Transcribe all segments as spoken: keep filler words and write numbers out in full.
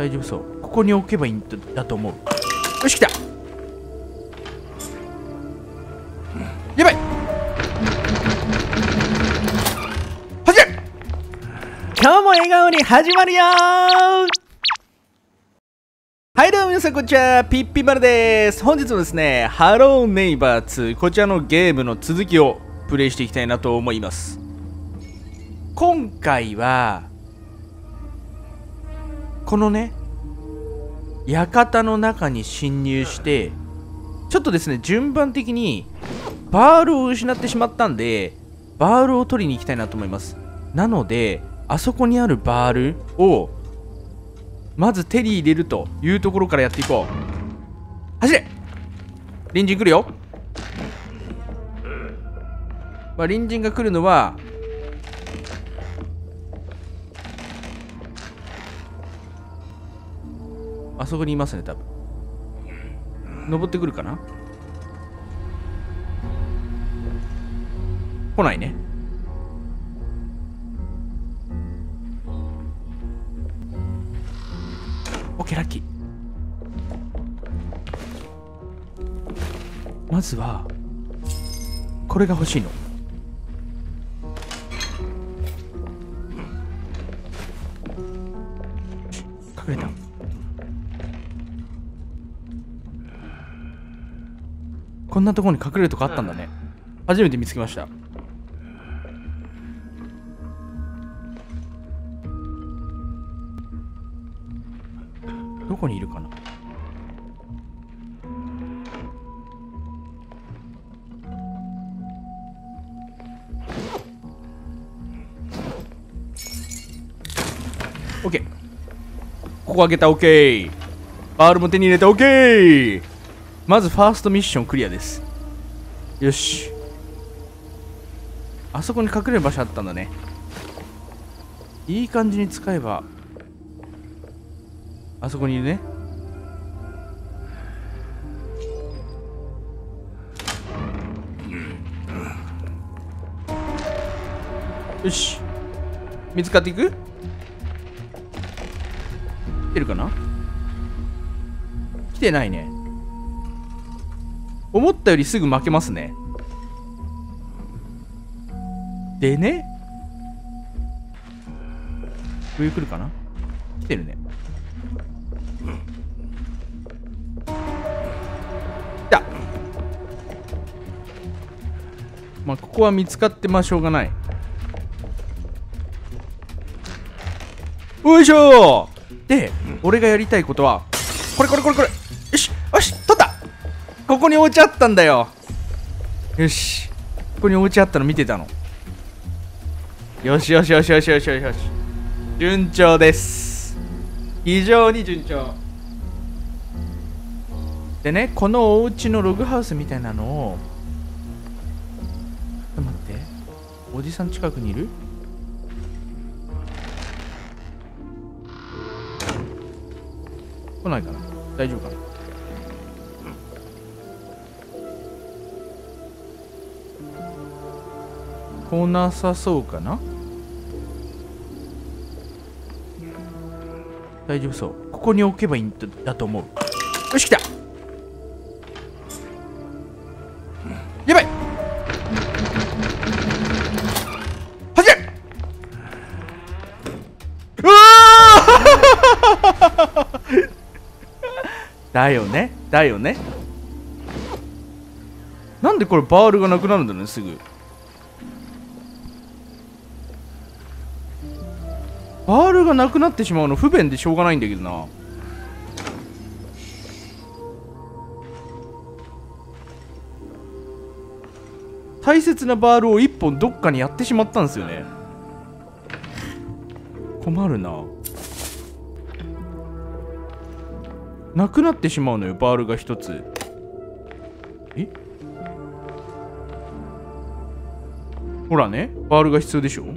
大丈夫そう。ここに置けばいいんだと思う。よし、来た。やばい。始め。今日も笑顔に始まるよー。はいどうも皆さん、こんにちは。ピッピマルです。本日もですね、ハローネイバーツー、こちらのゲームの続きをプレイしていきたいなと思います。今回はこのね、館の中に侵入して、ちょっとですね、順番的にバールを失ってしまったんで、バールを取りに行きたいなと思います。なので、あそこにあるバールをまず手に入れるというところからやっていこう。走れ。隣人来るよ。まあ、隣人が来るのはあそこにいますね、多分。登ってくるかな。来ないね。オッケー、ラッキー。まずはこれが欲しいの。隠れた。こんなところに隠れるとこあったんだね。初めて見つけました。どこにいるかな。オッケー。ここ開けた。オッケー。バールも手に入れた。オッケー。まずファーストミッションクリアです。よし。あそこに隠れる場所あったんだね。いい感じに使えばあそこにいるね。よし。見つかっていく？来てるかな？来てないね。思ったよりすぐ負けますね。でね、上来るかな？来てるね。来た。まあここは見つかってまあしょうがない。よいしょー。で、俺がやりたいことはこれこれこれこれ。よしよし、取った。ここにお家あったんだよ。よし、ここにお家あったの見てたの。よしよしよしよしよしよしよし。順調です。非常に順調でね、このお家のログハウスみたいなのを、ちょっと待って、おじさん近くにいる？来ないかな。大丈夫かな。来なさそうかな。大丈夫そう。ここに置けばいいんだと思う。よし、来た。やばい。はじめ。うわーだよねだよね。なんでこれバールがなくなるんだろうね、すぐ。バールがなくなってしまうの不便でしょうがないんだけどな。大切なバールを一本どっかにやってしまったんですよね。困るな。なくなってしまうのよ、バールが一つ。え、ほらね、バールが必要でしょ。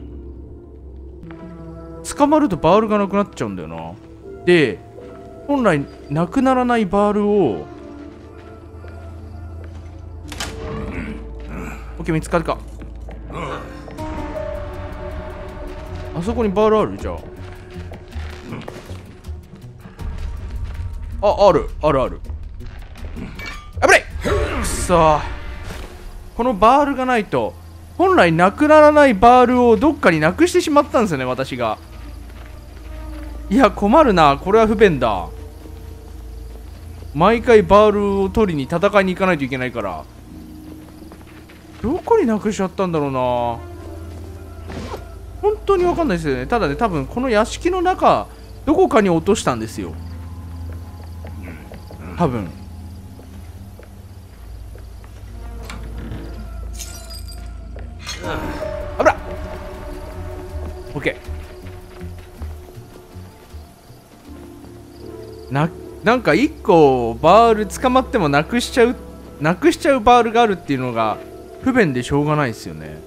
捕まるとバールがなくなっちゃうんだよな。で、本来なくならないバールを、オッケー、見つかるか。あそこにバールあるじゃあ。 あ、あるあるある。危ない。くそー。このバールがないと本来なくならないバールをどっかになくしてしまったんですよね、私が。いや困るな、これは不便だ。毎回バールを取りに戦いに行かないといけないから。どこになくしちゃったんだろうな。本当に分かんないですよね。ただね、多分この屋敷の中どこかに落としたんですよ、多分。危ない。オッケー。な、なんかいっこバール捕まってもなくしちゃうなくしちゃうバールがあるっていうのが不便でしょうがないですよね。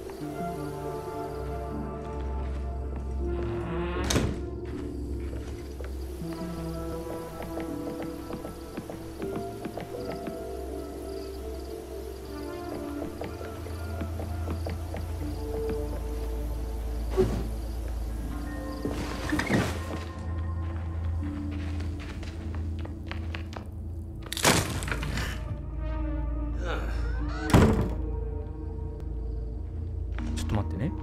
ちょっと待ってね。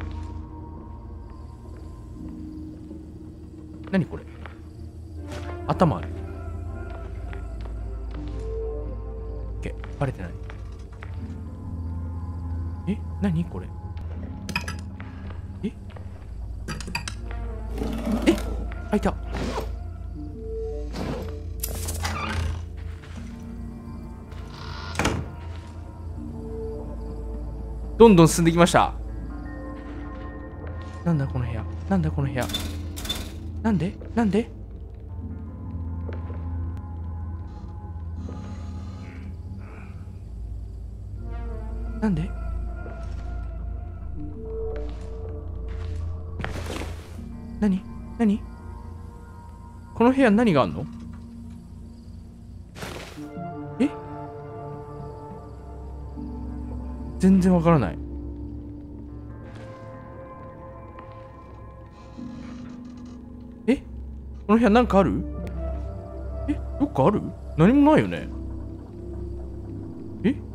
何これ、頭ある。オッケー、バレてない。え、何これ。ええ、開いた。どんどん進んできました。なんだこの部屋、なんだこの部屋、なんでなんでなんで何何この部屋何があんの。え、全然わからない。え、この部屋なんかある。え、どっかある。何もないよね。え、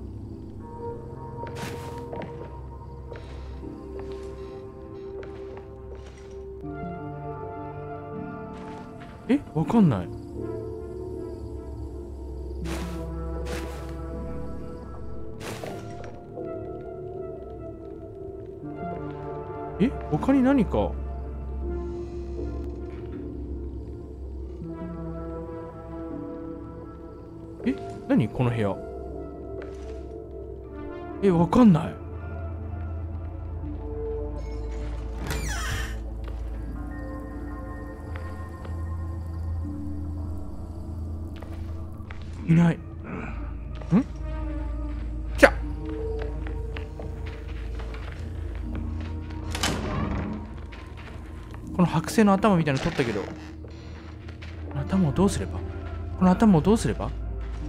え、わかんない。え、他に何か。え、何この部屋。え、わかんない。いない。ん？きゃ。この剥製の頭みたいなの取ったけど、この頭をどうすればこの頭をどうすれば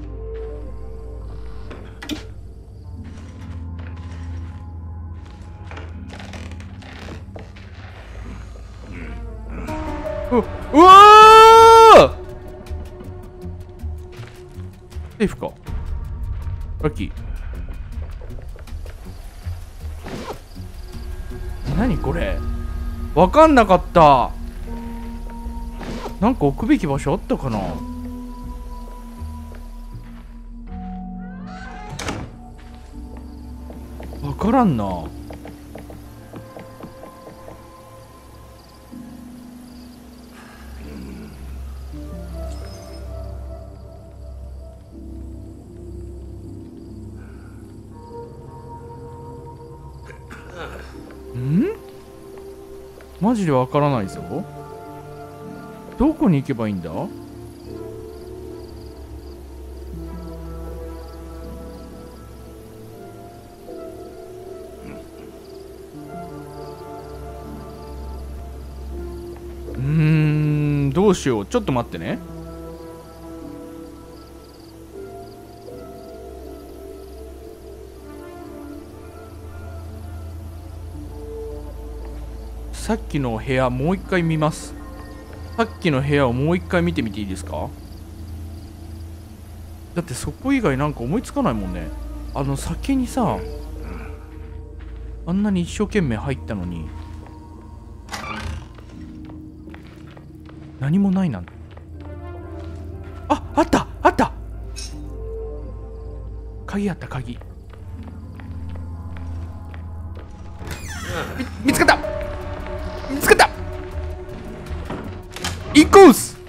う、うわー！セーフか。ラッキー。何これ、わかんなかった。なんか置くべき場所あったかな。わからんな。ん？マジでわからないぞ。どこに行けばいいんだ。うーん、どうしよう。ちょっと待ってね。さっきの部屋もう一回見ます。さっきの部屋をもう一回見てみていいですか。 だってそこ以外なんか思いつかないもんね。あの酒にさ、あんなに一生懸命入ったのに何もないなんて。あ、あったあった、鍵あった、鍵。み見つかった、見つかった、インコース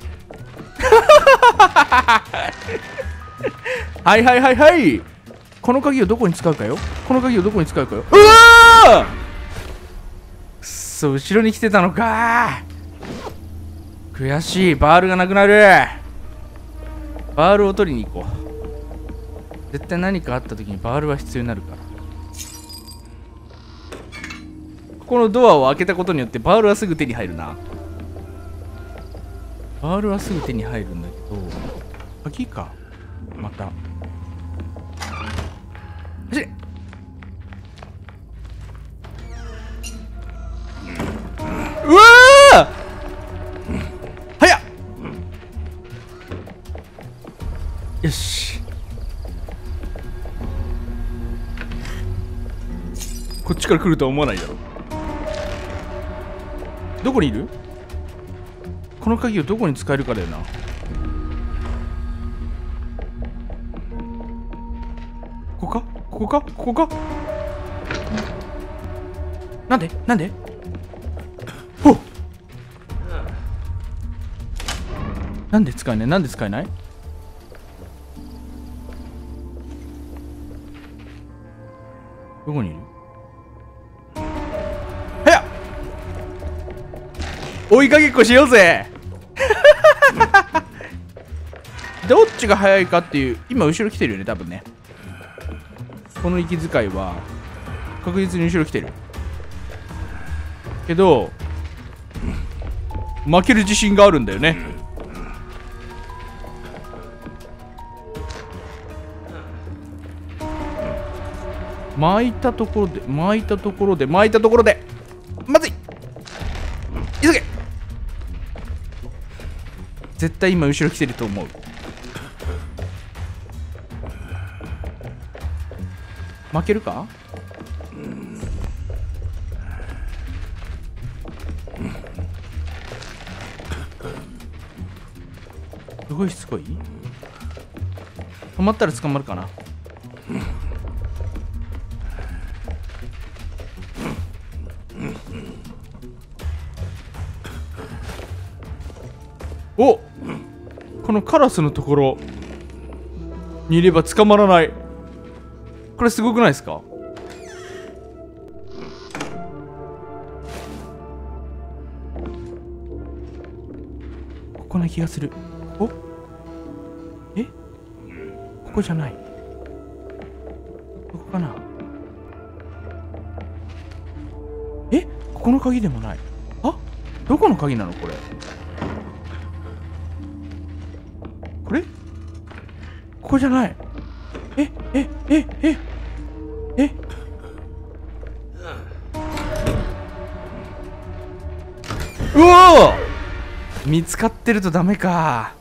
はいはいはいはい。この鍵をどこに使うかよ、この鍵をどこに使うかよ。うわー、くっそ、後ろに来てたのか。悔しい。バールがなくなる。バールを取りに行こう。絶対何かあった時にバールは必要になるから。ここのドアを開けたことによってバールはすぐ手に入るな。バールはすぐ手に入るんだけど、鍵か。また走れ。うわー、早っ。よし、こっちから来るとは思わないだろ。どこにいる？この鍵をどこに使えるかだよな。ここか、ここか、ここか。なんでなんで、ほっ、なんで使えない、なんで使えない。どこにいる？早っ、追いかけっこしようぜどっちが速いかっていう。今後ろ来てるよね、多分ね。この息遣いは確実に後ろ来てるけど、負ける自信があるんだよね。巻いたところで巻いたところで巻いたところでまずい、急げ。絶対今後ろ来てると思う。負けるか。すごいしつこい。止まったら捕まるかな。お、このカラスのところにいれば捕まらない。これすごくないですか。ここな気がする。お、え、ここじゃない。ここかな。え、ここの鍵でもない。あ、どこの鍵なのこれ。これここじゃない。えええええ、うおー、見つかってるとダメか。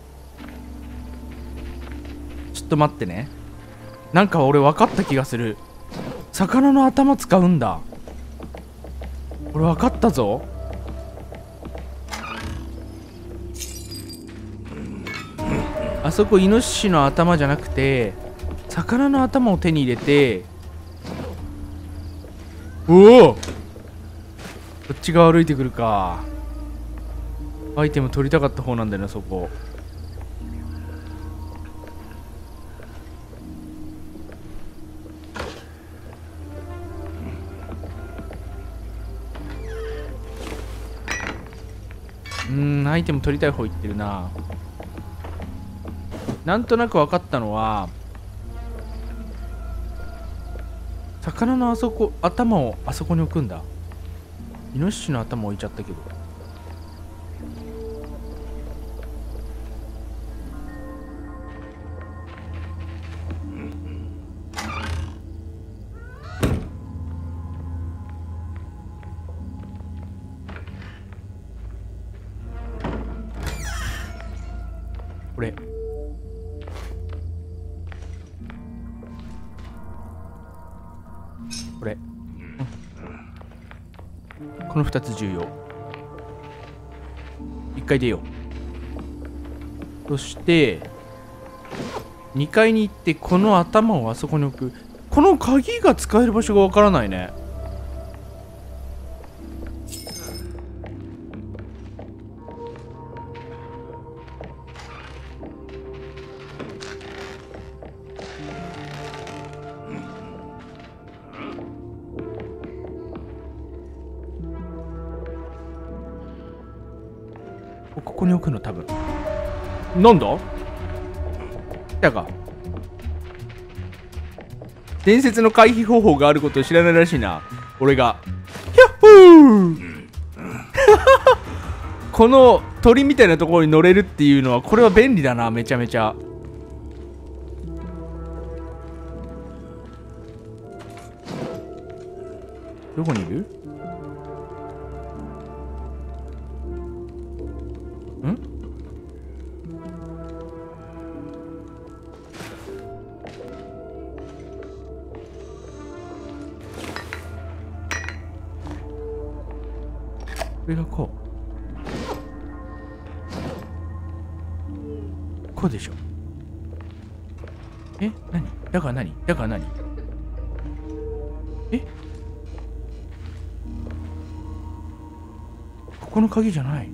ちょっと待ってね。なんか俺分かった気がする。魚の頭使うんだ。俺分かったぞ。あそこイノシシの頭じゃなくて魚の頭を手に入れて、おお、こっち側歩いてくるか。アイテム取りたかった方なんだよな、そこ。うーん、アイテム取りたい方行ってるな。なんとなく分かったのは、魚のあそこ、頭をあそこに置くんだ。イノシシの頭置いちゃったけど。これこのふたつ重要。いっかい出よう。そしてにかいに行ってこの頭をあそこに置く。この鍵が使える場所がわからないね。ここに置くの多分。なんだ？来たか。伝説の回避方法があることを知らないらしいな。俺が。ヒャッホーこの鳥みたいなところに乗れるっていうのは、これは便利だな、めちゃめちゃ。どこにいる？ん？これがこう。こうでしょ。え？何？だから何？だから何？え？ここの鍵じゃない。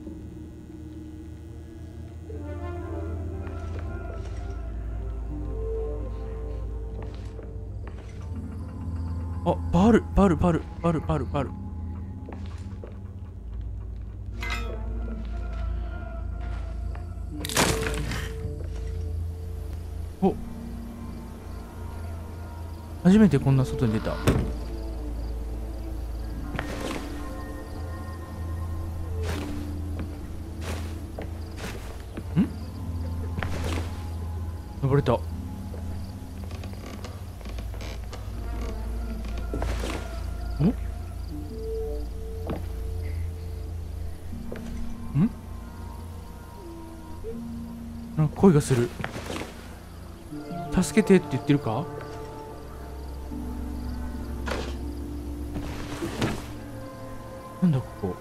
あ、バル、バル、バル、バル、バル、バル。お、初めてこんな外に出た。ん？登れた。ん？ん？なんか声がする。助けてって言ってるか？なんだここ。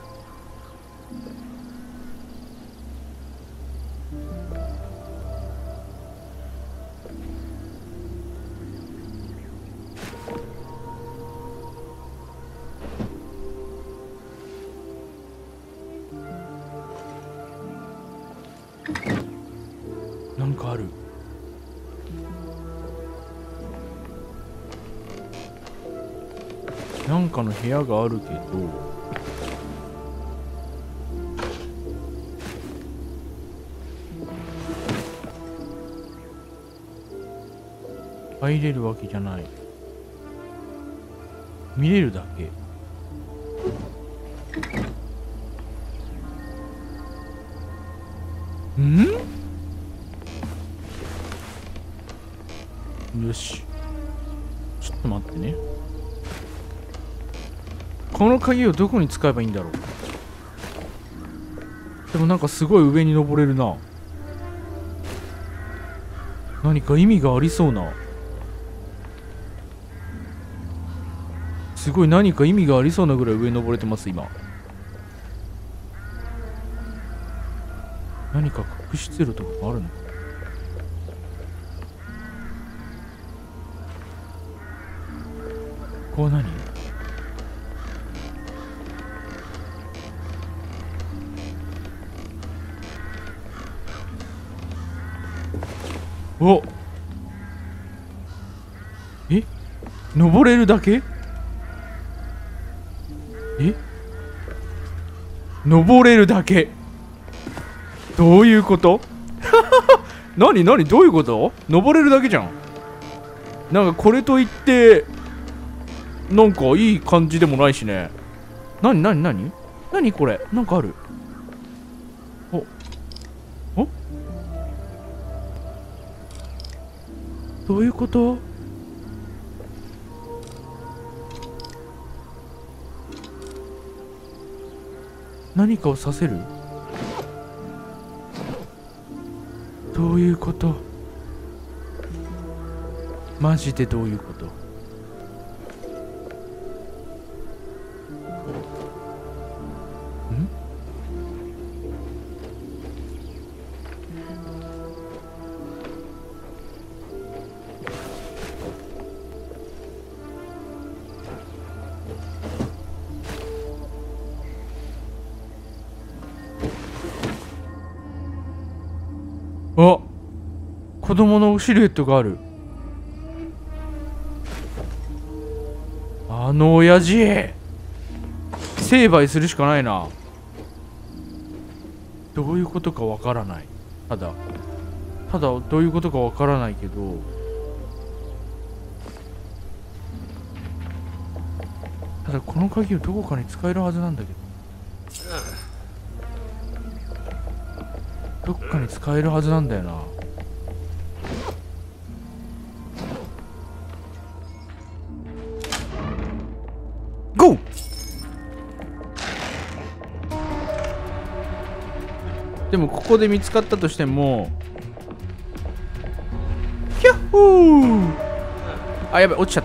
なんかある。なんかの部屋があるけど、入れるわけじゃない。見れるだけ。ん？よし。ちょっと待ってね。この鍵をどこに使えばいいんだろう。でもなんかすごい上に登れるな。何か意味がありそうな。すごい何か意味がありそうなぐらい上に登れてます今。何か隠してるとこがあるのか。ここは何？お、え、登れるだけ？え、登れるだけ。どういうこと？何何どういうこと？登れるだけじゃん。なんかこれといってなんかいい感じでもないしね。何何何何これ？なんかある。おお、どういうこと？何かをさせる？どういうこと？マジでどういうこと？ 子供のシルエットがある。あの親父成敗するしかないな。どういうことかわからない。ただただどういうことかわからないけど、ただこの鍵をどこかに使えるはずなんだけど、どっかに使えるはずなんだよな。ゴー。でもここで見つかったとしても、ヒャッホー。あ、やべ、落ちちゃった。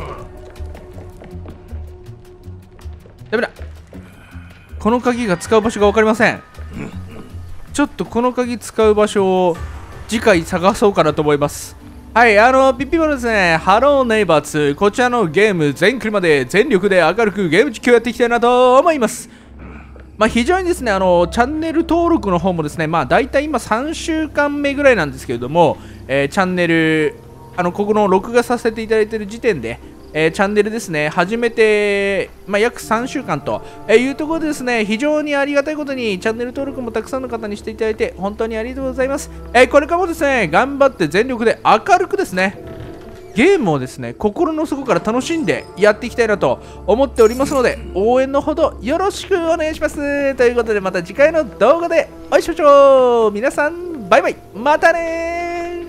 ダメだ。この鍵が使う場所が分かりません。ちょっとこの鍵使う場所を次回探そうかなと思います。はい、あの、ピッピもですね、ハローネイバーツ、こちらのゲーム全クリまで全力で明るくゲーム実況やっていきたいなと思います。まあ、非常にですね、あの、チャンネル登録の方もですね、まあ、大体今さんしゅうかんめぐらいなんですけれども、えー、チャンネル、あの、ここの録画させていただいている時点で、えー、チャンネルですね、始めて、まあ、約さんしゅうかんというところでですね、非常にありがたいことにチャンネル登録もたくさんの方にしていただいて、本当にありがとうございます。えー、これからもですね、頑張って全力で明るくですね、ゲームをですね、心の底から楽しんでやっていきたいなと思っておりますので、応援のほどよろしくお願いします。ということで、また次回の動画でお会いしましょう。皆さん、バイバイ。またね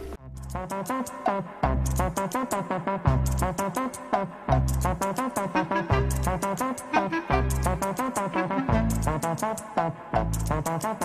ー。